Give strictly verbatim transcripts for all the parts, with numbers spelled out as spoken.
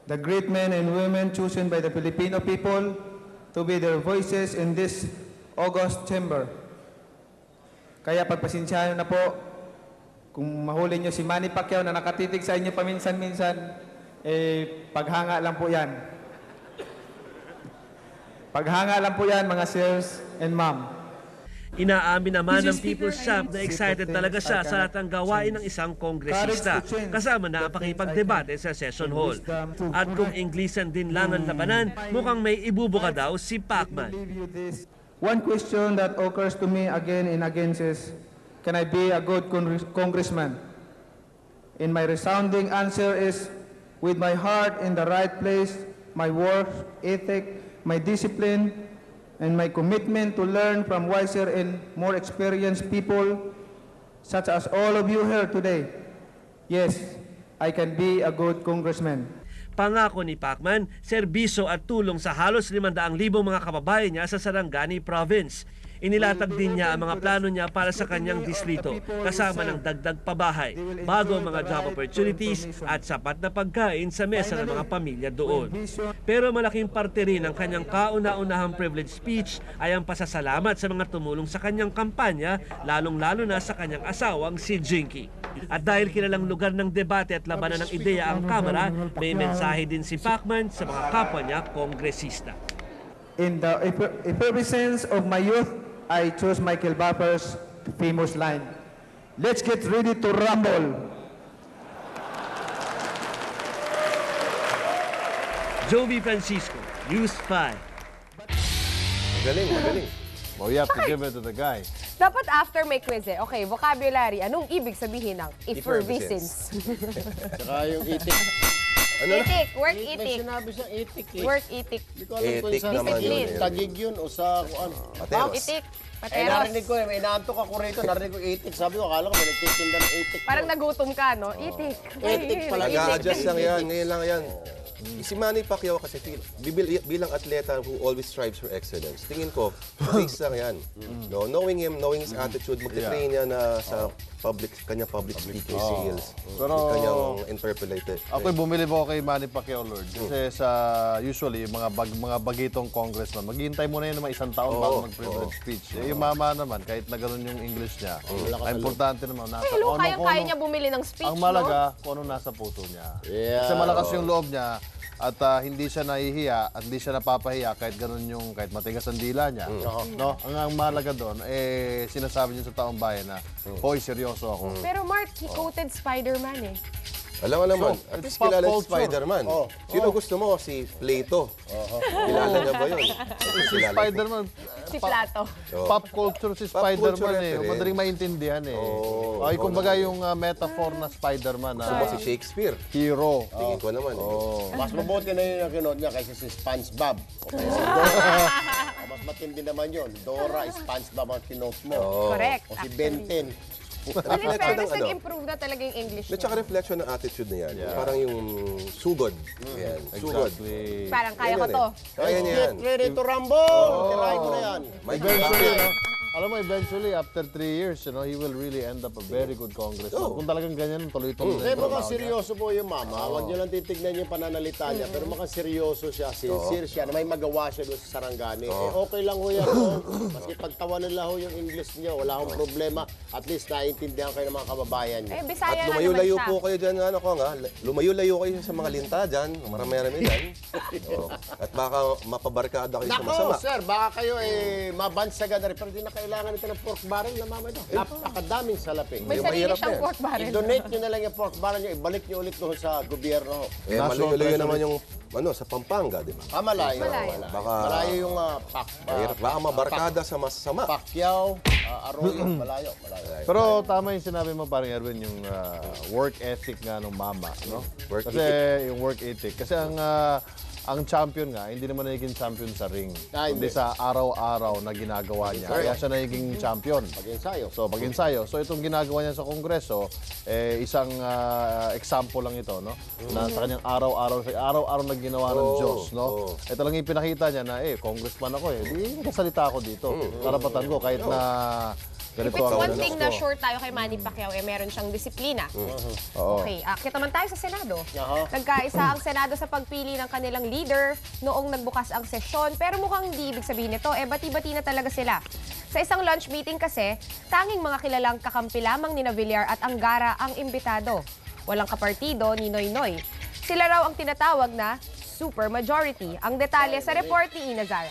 the great men and women chosen by the Filipino people to be their voices in this august chamber. Kaya pagpasensyahan na po kung mahuli nyo si Manny Pacquiao na nakatitig sa inyo paminsan-minsan, eh, paghanga lang po yan. Paghanga lang po yan, mga sirs and ma'am. Inaamin naman ng People's Champ na excited talaga siya sa lahat ng gawain ng isang kongresista, kasama na ang pakipagdebate sa session hall. At kung Inglisan din lang ang labanan, mukhang may ibubuka daw si Pacman. One question that occurs to me again and again is, can I be a good congressman? And my resounding answer is, with my heart in the right place, my work ethic, my discipline, and my commitment to learn from wiser and more experienced people, such as all of you here today, yes, I can be a good congressman. Pangako ni Pacman, serbisyo at tulong sa halos limandang libong mga kababayan niya sa Sarangani Province. Inilatag din niya ang mga plano niya para sa kanyang distrito, kasama ng dagdag pabahay, bago mga job opportunities at sapat na pagkain sa mesa ng mga pamilya doon. Pero malaking parte rin ng kanyang kauna-unahang privilege speech ay ang pasasalamat sa mga tumulong sa kanyang kampanya, lalong-lalo na sa kanyang asawang si Jinky. At dahil kilalang lugar ng debate at labanan ng ideya ang Kamara, may mensahe din si Pacman sa mga kapwa niya kongresista. In the effervescence of my youth, I chose Michael Buffer's famous line, "Let's get ready to rumble." Jovi Francisco, News five. Magaling, magaling. Well, you have to give it to the guy. Dapat after may quiz eh. Okay, vocabulary. Anong ibig sabihin ng effervescence? Saka yung itik. Ano na? Itik, work May itik. sinabi siya itik eh. Work itik. Hindi ko alam kung Etik sa naman yun eh. tagig yun o sa kung ano. Pateros. Itik. Eh, Pateros. narinig ko eh, may inaantok ako rito, narinig ko itik. Sabi ko, akala ko may nagtitinda ng itik. Parang nagutom ka, no? Itik. Itik pala. Itik. Nag-a-adjust lang yan, ngayon lang yan. Si Manny Pacquiao kasi bibil, bilang atleta who always strives for excellence, tingin ko, base lang yan. No, knowing him, knowing his attitude, magte-train niya na sa public, kanyang public speaking skills, Pero- kanyang interpolated. Ako'y bumili po kay Manny Pacquiao, Lord. Kasi sa usually, mga bag, mga bagitong congressman, maghihintay muna yun ng mga isang taon Oo, bago mag-privilege speech. Eh, yung mama naman, kahit na ganun yung English niya, ay importante naman. Nasa, Ay, Lu, kung ano- kaya, kung kaya ano- niya bumili ng speech, Ang malaga, kung ano nasa puso niya. Yeah. Kasi malakas yung loob niya at ah, hindi siya nahihiya at hindi siya napapahiya kahit ganun yung kahit matigas ang dila niya. No? Ang, ang mahalaga doon eh sinasabi niya sa taong bayan na, "Hoy, seryoso ako." no? Pero Mark, he quoted Spider-Man eh. Alam mo naman, So, at it's least pop kilala si culture. Spider-Man. Oh. Sino gusto mo? Si Plato. Kilala niya ba yun? Si Spider-Man, Si Plato. pop culture si Pop Spider-Man culture eh. reference. Madaling maintindihan eh. Oo. Ay, kumbaga yung ah, metaphor na Spider-Man Gusto na mo si Shakespeare? hero. Tingin ko naman. eh. Mas mabuti na yun ang kinood niya kaysa si SpongeBob. O kaya si Dora. Mas matindi naman yun. Dora, SpongeBob ang kinood mo. Correct. O si actually. Ben ten. Well, in Reflection fairness, ng ano? nag-improve na talaga yung English At niya. saka reflection ng attitude na yan. Parang yung sugod. Yan, sugod. Exactly. Parang kaya Yan ko yan to. eh. Kaya niya yan. Get ready to rumble! Tirahin ko na yan. May Eventually, bakit? no? Alam mo, eventually, after three years, you know, he will really end up a very good congressman. Oh. Kung talagang ganyan, tuloy-tuloy. Eh, mukhang seryoso po yung mama. Huwag niyo lang titignan yung pananalita niya. Pero mukhang seryoso siya, sincere siya, na may magawa siya doon sa Sarangani. Eh, okay lang ho yan. ho. Maski pagtawanan lang ho yung English niyo, wala akong problema. At least naiintindihan kayo ng mga kababayan niyo. Eh, Bisaya At nga naman lumayo-layo siya. po kayo dyan, ano ko nga, lumayo-layo kayo sa mga linta dyan, marami-rami dyan. Oo. At baka mapabarkada kayo sa Nako, masama. sir, baka kayo eh mabansagan na rin. Pero di na kailangan ito ng pork barrel na mama ito. Napakadaming salapi. May Yung sarili mahirap siyang yan. pork barrel. I-donate nyo na lang yung pork barrel nyo, ibalik nyo ulit doon sa gobyerno. ho. Eh, malayo-layo naman yung, ano, sa Pampanga, di ba? Ah, malayo. Malayo. Malayo, Baka- malayo yung uh, pak, Mahirap. Baka mabarkada sa masama. Pacquiao, uh, Arroyo, malayo, malayo. Pero tama yung sinabi mo, parang Erwin, yung ah, work ethic nga ng mama, no? Work Kasi yung work ethic. Kasi ang ah, ang champion nga, hindi naman naging champion sa ring. Ah, Kundi hindi. sa araw-araw na ginagawa niya. Kaya siya naging champion. Pag-ensayo. So, pag-ensayo. So, itong ginagawa niya sa Kongreso, eh, isang ah, example lang ito, no? Na sa kanyang araw-araw, araw-araw na ginawa ng Oo, Diyos, no? oo. Ito lang yung pinakita niya na, eh, congressman ako eh. Di, nagsasalita ako dito. Karapatan ko kahit na If Ganito it's ang one ano thing ko. na sure tayo kay Manny Pacquiao, eh meron siyang disiplina. Oo. Okay, akit naman tayo sa Senado. Aha. Nagkaisa ang Senado sa pagpili ng kanilang leader noong nagbukas ang sesyon, pero mukhang hindi ibig sabihin nito, eh bati-bati na talaga sila. Sa isang lunch meeting kasi, tanging mga kilalang kakampi lamang ni Villar at Angara ang imbitado. Walang kapartido ni Noy Noy. Sila raw ang tinatawag na super majority. Ang detalye sa report ni Ina Zara.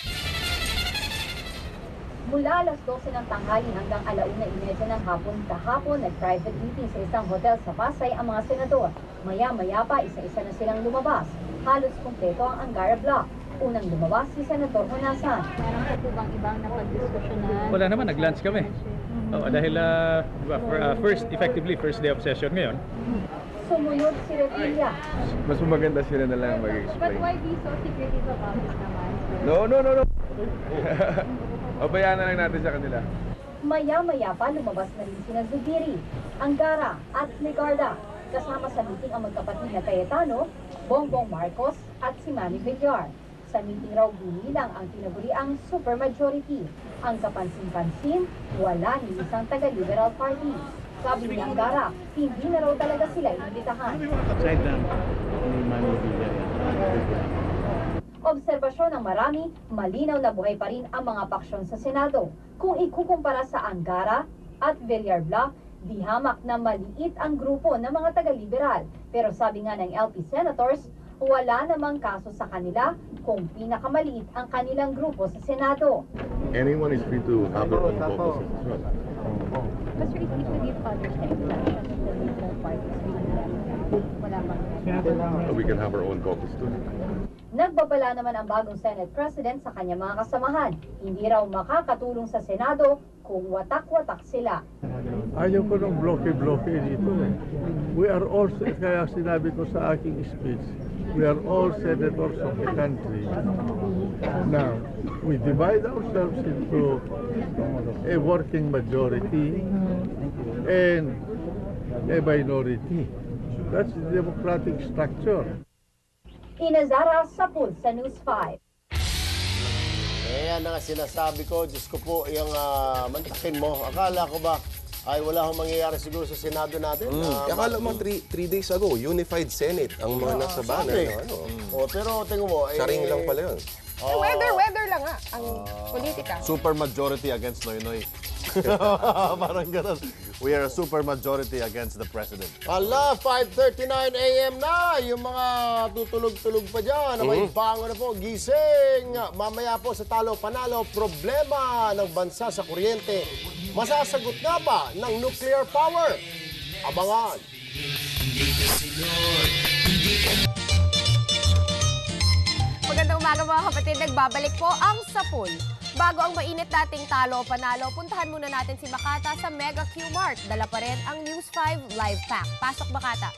Mula alas dose ng tanghali hanggang alauna imedya ng hapon kahapon, nag-private meeting sa isang hotel sa Pasay ang mga senador. Maya-maya pa, isa-isa na silang lumabas. Halos kumpleto ang Angara Block. Unang lumabas si Senator Honasan. Meron na po bang ibang napag-diskusyonan? Wala naman, nag-lunch kami. Oo, dahil uh, diba, for, uh, first, effectively, first day of session ngayon. Sumunod si Revilla. Mas maganda sila na lang But mag-explain. why be so secretive about it naman? No, no, no, no. Pabayaan na lang natin sa kanila. Maya-maya pa lumabas na rin sina Zubiri, Angara at Ligarda. Kasama sa meeting ang magkapatid na Cayetano, Bongbong Marcos at si Manny Villar. Sa meeting raw binilang ang tinaguriang supermajority. Ang kapansin-pansin, wala ni isang taga-Liberal Party. Sabi ni Angara, hindi na raw talaga sila inibitahan. Side lang ni Manny Villar. Obserbasyon ng marami, malinaw na buhay pa rin ang mga paksyon sa Senado. Kung ikukumpara sa Angara at Villar Block, di hamak na maliit ang grupo ng mga taga-liberal. Pero sabi nga ng L P Senators, wala namang kaso sa kanila kung pinakamaliit ang kanilang grupo sa Senado. Anyone is free to have their own caucuses as well. Mas really to give others the exception of the liberal parties being left. Wala bang We can have our own caucus too. Nagbabala naman ang bagong Senate President sa kanyang mga kasamahan. Hindi raw makakatulong sa Senado kung watak-watak sila. Ayaw ko ng bloke-bloke dito eh. We are all, kaya sinabi ko sa aking speech, we are all senators of the country. Now, we divide ourselves into a working majority and a minority. That's the democratic structure. Ina Zara sa Pulsa News five. Ayan na nga sinasabi ko, Diyos ko po, yung ah, mantakin mo. Akala ko ba, ay wala akong mangyayari siguro sa Senado natin. Mm. Ah, Akala mo, three, three days ago, unified Senate ang mga nasa banner. sabi. No? Ano? Oh, pero tingnan mo, eh, Saring lang pala yun. Eh, weather, weather lang nga ang politika. Super majority against Noy Noy. Parang ganun. We are a super majority against the president. Ala, five thirty-nine a m na. Yung mga tutulog-tulog pa dyan. Abay, bango na po, gising. Mamaya po sa Talo Panalo, problema ng bansa sa kuryente. Masasagot nga ba ng nuclear power? Abangan. Magandang umaga mga kapatid, nagbabalik po ang Sapul. Bago ang mainit nating talo o panalo, puntahan muna natin si Makata sa Mega Q-Mart. Dala pa rin ang News five Live Pack. Pasok Makata.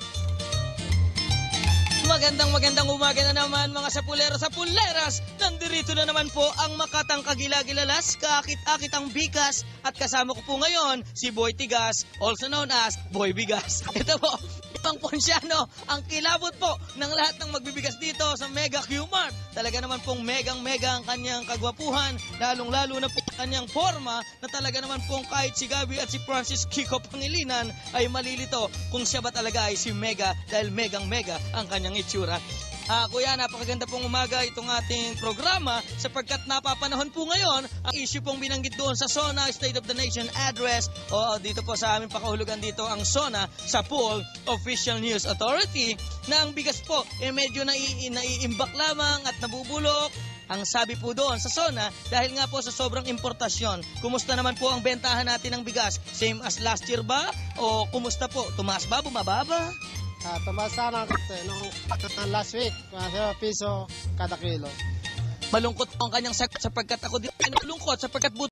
Magandang magandang umaga na naman mga sapuleros sa puleras. Nandirito na naman po ang Makatang Kagilagilalas, kaakit-akit ang bigas. At kasama ko po ngayon si Boy Tigas, also known as Boy Bigas. Ito po, ang Ponsyano, ang kilabot po ng lahat ng magbibigas dito sa Mega Q-Mart. Talaga naman pong megang-mega ang kanyang kagwapuhan, lalong-lalo na po ang kanyang forma na talaga naman pong kahit si Gabi at si Francis Kiko Pangilinan ay malilito kung siya ba talaga ay si Mega dahil megang-mega ang kanyang itsura. Ah, kuya, napakaganda pong umaga itong ating programa sapagkat napapanahon po ngayon ang issue pong binanggit doon sa SONA State of the Nation address o dito po sa aming pakahulugan dito ang SONA sa Pool Official News Authority na ang bigas po eh medyo nai naiimbak lamang at nabubulok. Ang sabi po doon sa SONA dahil nga po sa sobrang importasyon. Kumusta naman po ang bentahan natin ng bigas? Same as last year ba? O kumusta po? Tumaas ba? Bumaba? Uh, tumaas sana kasi nung last week, uh, piso kada kilo. Malungkot po ang kanyang sagot sapagkat ako din ay nalungkot sapagkat